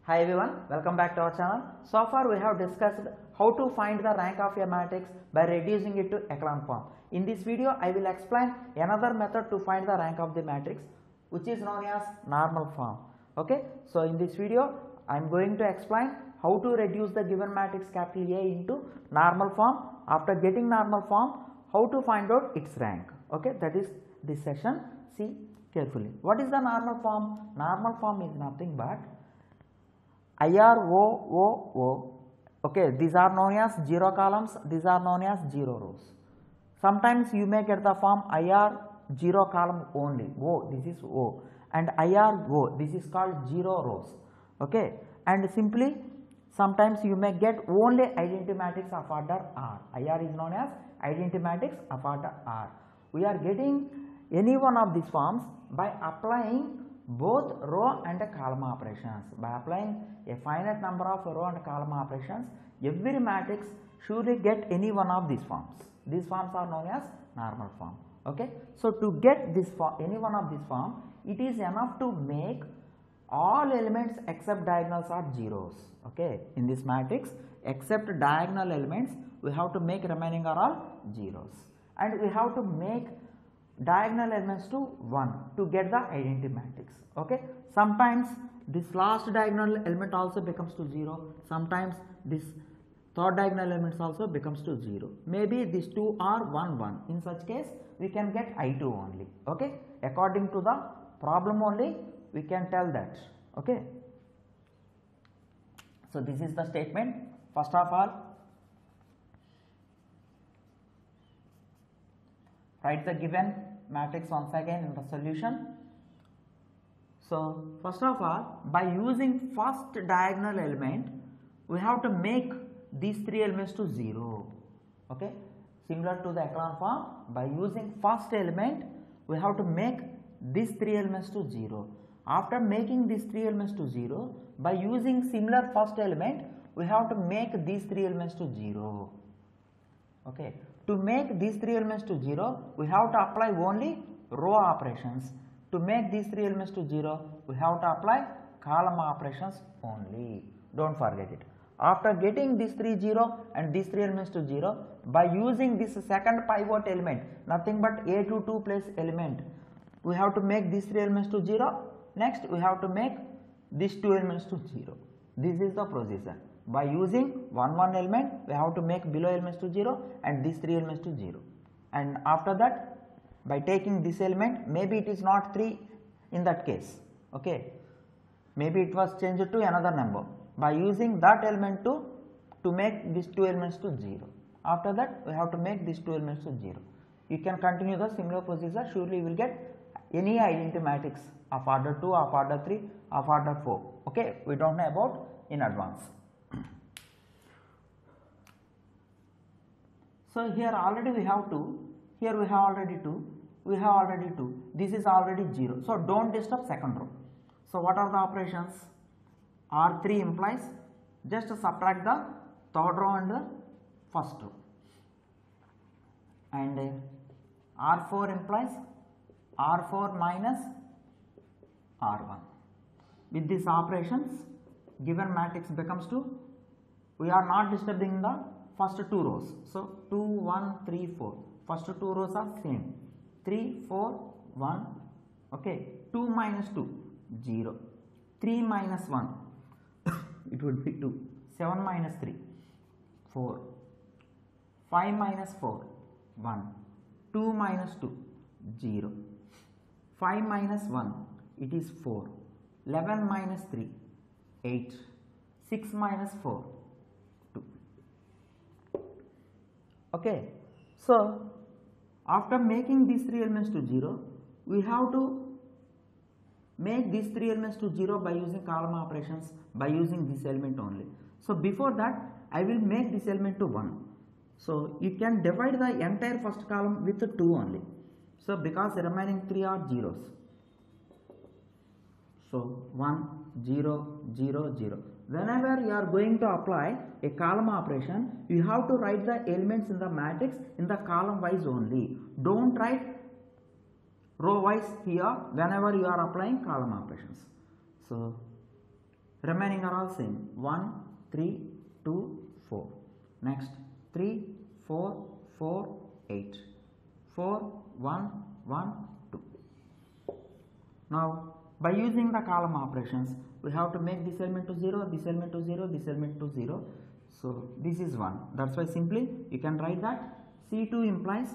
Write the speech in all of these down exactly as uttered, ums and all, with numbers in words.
Hi everyone, welcome back to our channel. So far we have discussed how to find the rank of a matrix by reducing it to echelon form. In this video I will explain another method to find the rank of the matrix, which is known as normal form. Okay, so in this video I am going to explain how to reduce the given matrix capital A into normal form. After getting normal form, how to find out its rank. Okay, that is this session. See carefully. What is the normal form? Normal form is nothing but I R O O O. Okay, these are known as zero columns, these are known as zero rows. Sometimes you may get the form I R zero column only, O, this is O, and I R O, this is called zero rows. Okay, and simply sometimes you may get only identity matrix of order R. I R is known as identity matrix of order R. We are getting any one of these forms by applying both row and column operations. By applying a finite number of row and column operations, every matrix surely get any one of these forms. These forms are known as normal form. Okay, so to get this form, any one of these form, it is enough to make all elements except diagonals are zeros. Okay, in this matrix except diagonal elements we have to make remaining are all zeros, and we have to make diagonal elements to one to get the identity matrix. Okay, sometimes this last diagonal element also becomes to zero, sometimes this third diagonal elements also becomes to zero, maybe these two are one one. In such case we can get I two only. Okay, according to the problem only we can tell that. Okay, so this is the statement. First of all, write the given matrix once again in the solution. So first of all, by using first diagonal element we have to make these three elements to zero. Okay, similar to the echelon form, by using first element we have to make these three elements to zero. After making these three elements to zero, by using similar first element we have to make these three elements to zero. Okay, to make these three elements to zero we have to apply only row operations. To make these three elements to zero we have to apply column operations only. Don't forget it. After getting these three zero and these three elements to zero, by using this second pivot element, nothing but A two two place element, we have to make these three elements to zero. Next we have to make these two elements to zero. This is the procedure. By using one one element we have to make below elements to zero and these three elements to zero, and after that by taking this element, maybe it is not three in that case. Okay, maybe it was changed to another number. By using that element to to make these two elements to zero, after that we have to make these two elements to zero. You can continue the similar procedure. Surely you will get any identity matrix of order two, of order three, of order four. Okay, we don't know about in advance. So here already we have two, here we have already two, we have already two, this is already zero. So don't disturb second row. So what are the operations? R three implies just subtract the third row and the first row, and R four implies R four minus R one. With these operations given matrix becomes to, we are not disturbing the first two rows. So two, one, three, four. First two rows are same. three, four, one. Okay. two minus two, zero. three minus one, it would be two. seven minus three, four. five minus four, one. two minus two, zero. five minus one, it is four. eleven minus three, eight. six minus four, two. Okay, so after making these three elements to zero, we have to make these three elements to zero by using column operations, by using this element only. So before that I will make this element to one. So you can divide the entire first column with two only. So because the remaining three are zeros. So one, zero, zero, zero. Whenever you are going to apply a column operation, you have to write the elements in the matrix in the column wise only. Don't write row wise here whenever you are applying column operations. So remaining are all same, one, three, two, four. Next three, four, four, eight, four, one, one, two. Now by using the column operations, we have to make this element to zero, this element to zero, this element to zero. So this is one. That's why simply you can write that C two implies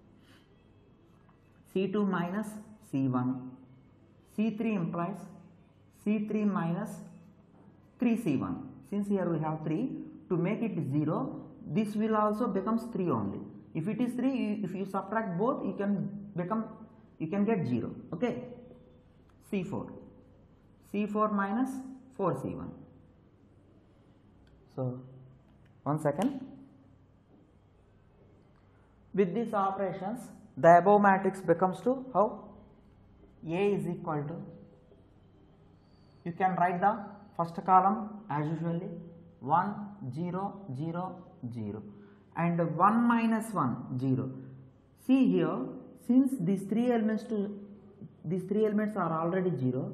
C two minus C one, C three implies C three minus three C one. Since here we have three, to make it zero, this will also becomes three only. If it is three, if you subtract both, you can become, you can get zero. Okay. C four, C four minus four C one. So one second. With these operations, the above matrix becomes to how? A is equal to, you can write the first column as usually one, zero, zero, zero, and one minus one, zero. See here, since these three elements to these three elements are already zero,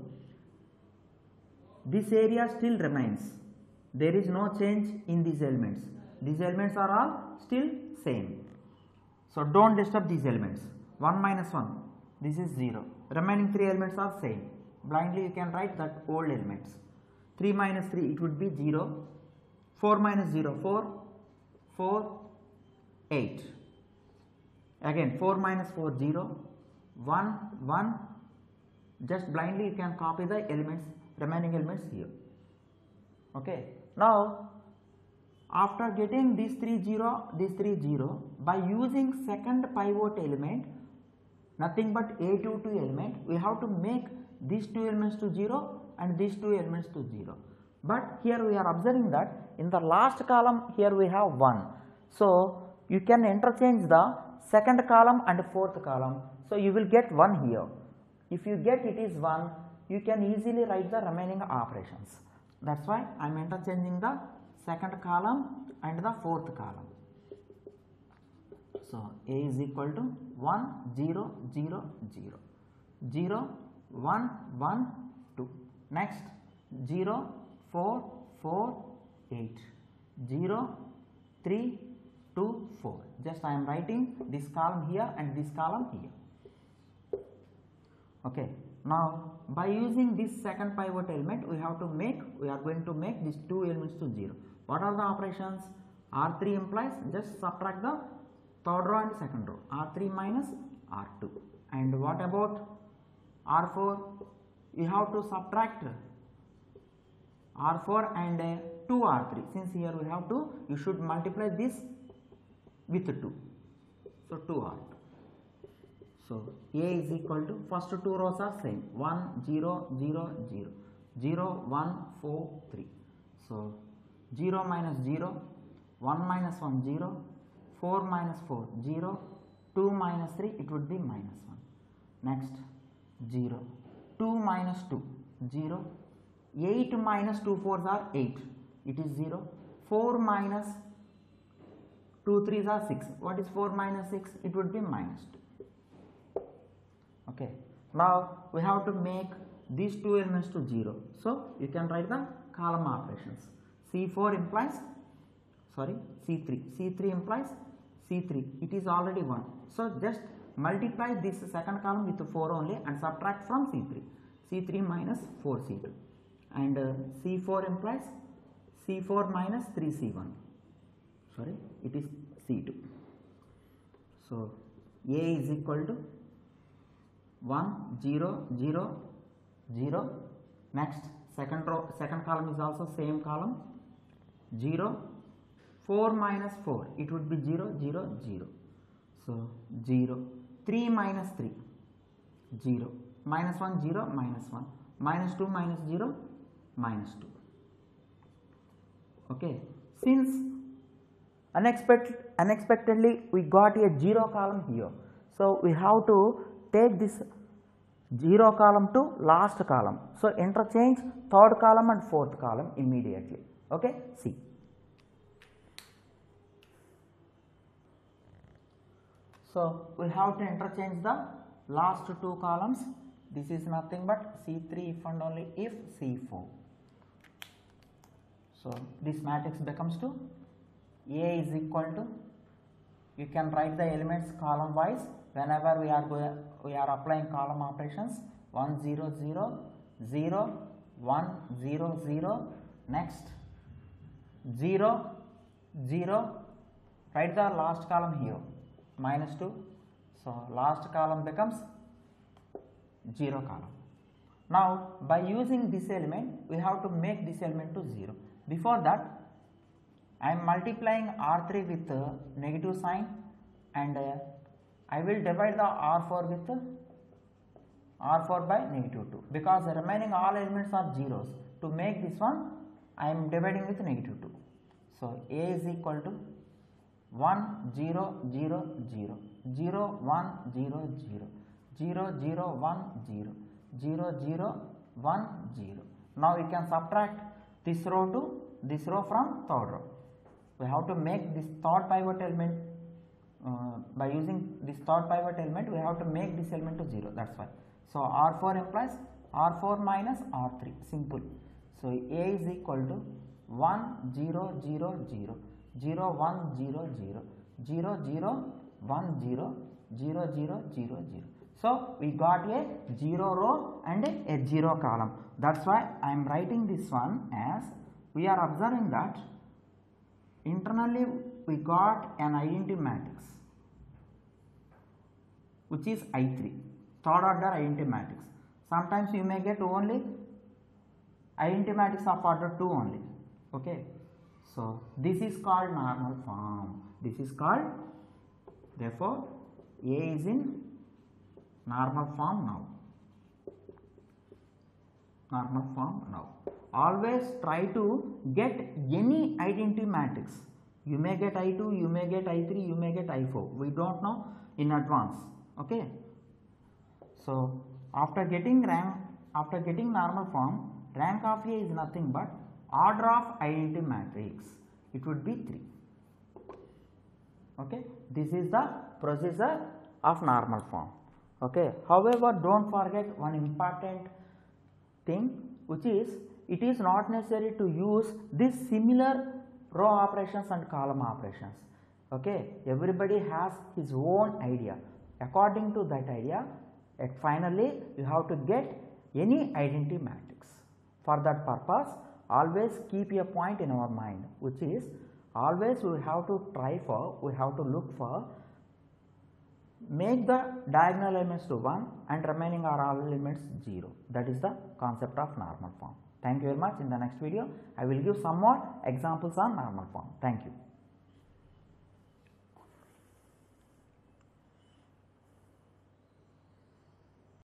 this area still remains. There is no change in these elements. These elements are all still same. So don't disturb these elements. one minus one, this is zero. Remaining three elements are same. Blindly you can write that old elements. three minus three, it would be zero. four minus zero, four, four, eight. Again four minus four, zero, one, one. Just blindly you can copy the elements, remaining elements here. Okay. Now after getting these three zero, these three zero, by using second pivot element, nothing but A two two element, we have to make these two elements to zero and these two elements to zero. But here we are observing that in the last column here we have one. So you can interchange the second column and fourth column. So you will get one here. If you get it is one, you can easily write the remaining operations. That's why I am interchanging the second column and the fourth column. So A is equal to one, zero, zero, zero, zero, one, one, two. Next zero, four, four, eight, zero, three, two, four. Just I am writing this column here and this column here. Okay. Now by using this second pivot element, we have to make, we are going to make these two elements to zero. What are the operations? R three implies, just subtract the third row and second row, R three minus R two. And what about R four? You have to subtract R four and uh, two R three. Since here we have to, you should multiply this with two. So two R two. So A is equal to, first two rows are same, one, zero, zero, zero, zero, one, four, three. So zero minus zero, one minus one, zero, four minus four, zero, two minus three, it would be minus one. Next zero, two minus two, zero, eight minus two fours are eight, it is zero, four minus two threes are six. What is four minus six? It would be minus two. Okay. Now we have to make these two elements to zero. So you can write the column operations. C four implies, sorry, C three. C three implies C three. It is already one. So just multiply this second column with four only and subtract from C three. C three minus four C two. And uh, C four implies C four minus three C one. Sorry, it is C two. So A is equal to one, zero, zero, zero. Next second row, second column is also same column, zero, four minus four, it would be zero, zero, zero. So zero, three minus three, zero, minus one, zero, minus one, minus two, minus zero, minus two. Okay. Since unexpected, unexpectedly we got a zero column here, so we have to take this zero column to last column. So interchange third column and fourth column immediately. Okay. See. So we have to interchange the last two columns. This is nothing but C three if and only if C four. So this matrix becomes to A is equal to, you can write the elements column wise whenever we are going, we are applying column operations. One zero zero zero one zero zero, next zero zero, write the last column here, minus two. So last column becomes zero column. Now by using this element we have to make this element to zero. Before that I am multiplying R three with uh, negative sign, and uh, I will divide the R four with uh, R four by negative two, because the remaining all elements are zeros. To make this one I am dividing with negative two. So A is equal to one zero zero zero zero one zero zero zero zero one zero zero zero one zero. Now we can subtract this row to this row from third row. We have to make this third pivot element, uh, by using this third pivot element we have to make this element to zero, that's why. So R four implies R four minus R three, simple. So A is equal to one zero zero zero zero one zero zero zero zero one zero zero zero zero zero. So we got a zero row and a zero column. That's why I am writing this one as, we are observing that internally we got an identity matrix which is I three, third order identity matrix. Sometimes you may get only identity matrix of order two only. Okay, so this is called normal form. This is called, therefore A is in normal form now. Normal form now. Always try to get any identity matrix. You may get I two, you may get I three, you may get I four. We don't know in advance. Okay. So after getting rank, after getting normal form, rank of A is nothing but order of identity matrix. It would be three. Okay. This is the procedure of normal form. Okay. However, don't forget one important thing, which is it is not necessary to use this similar row operations and column operations. Okay. Everybody has his own idea. According to that idea, at finally you have to get any identity matrix. For that purpose, always keep a point in our mind, which is always we have to try for, we have to look for, make the diagonal elements to one and remaining are all elements zero. That is the concept of normal form. Thank you very much. In the next video, I will give some more examples on normal form. Thank you.